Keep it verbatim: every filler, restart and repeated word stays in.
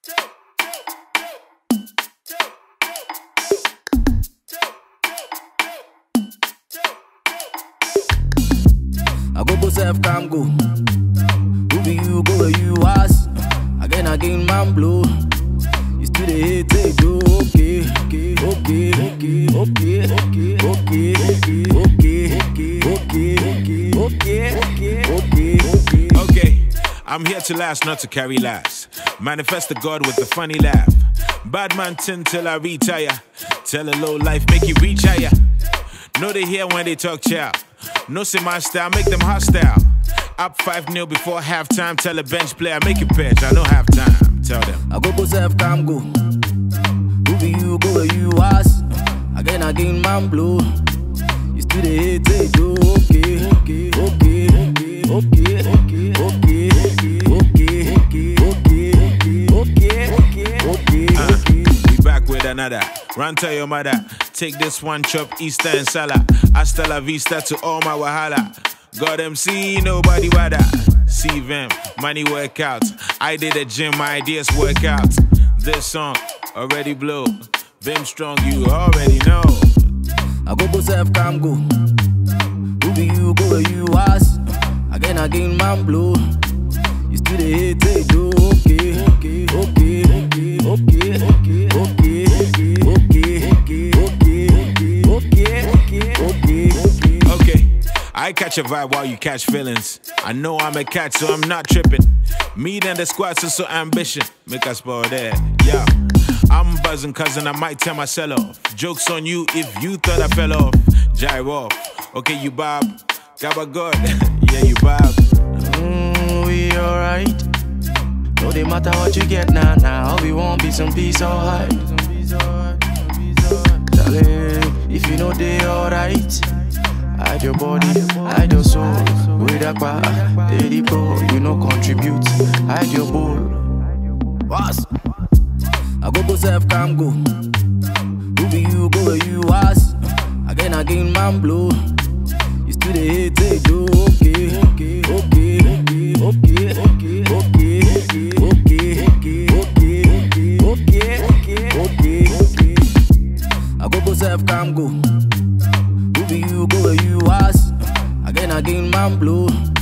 I go go self come go. Who be you go where you ask? Again again man blow. You still the hate they do. Okay, okay, okay, okay, okay, okay, okay, okay, okay, okay, okay, okay, okay, okay. Okay, I'm here to last, not to carry last. Manifest the God with a funny laugh. Bad man tin till I retire. Tell a low life, make you reach higher. Know they hear when they talk chow. No see my style, make them hostile. Up five nil before halftime. Tell a bench player, make it pitch. I don't have time. Tell them. I go go self come go. Who be you go where you ask? Again again man blow. You still the hate they do. Okay, okay, okay, okay, okay, okay, okay, okay, okay, okay, okay, okay, okay. We back with another. Run to your mother. Take this one, chop Easter and Salah. Hasta la vista to all my wahala. God M C, nobody bother. See them, money workouts. I did a gym, my ideas work out. This song already blow. Vim strong, you already know. I go go self come go. Who be you go where you ask? Again again man blow. You still the hate they do. Okay, okay, okay, okay, okay, okay, okay, okay, okay, okay, okay, okay, okay, okay. Okay, I catch a vibe while you catch feelings. I know I'm a catch, so I'm not tripping. Me and the squad so so ambition. Make us spoil there, yeah. I'm buzzing cousin, I might tear my cell off. Jokes on you if you thought I fell off. Jive off, okay you bob. Gabba God, yeah you bob. Mm, we alright. No they matter what you get now, now all we want be some peace or hype. Charlie, if you know they alright, hide your body, hide your soul. With a bar, they pro, you know contribute. Hide your bowl. Boss. I go go self come go. Who be you go where you ask? Again again man blow. You still the hate they do. Okay, okay, okay, okay, okay, okay, okay, okay, okay, okay, okay, okay, okay. I go go self come go. Who be you go where you ask? Again again man blow.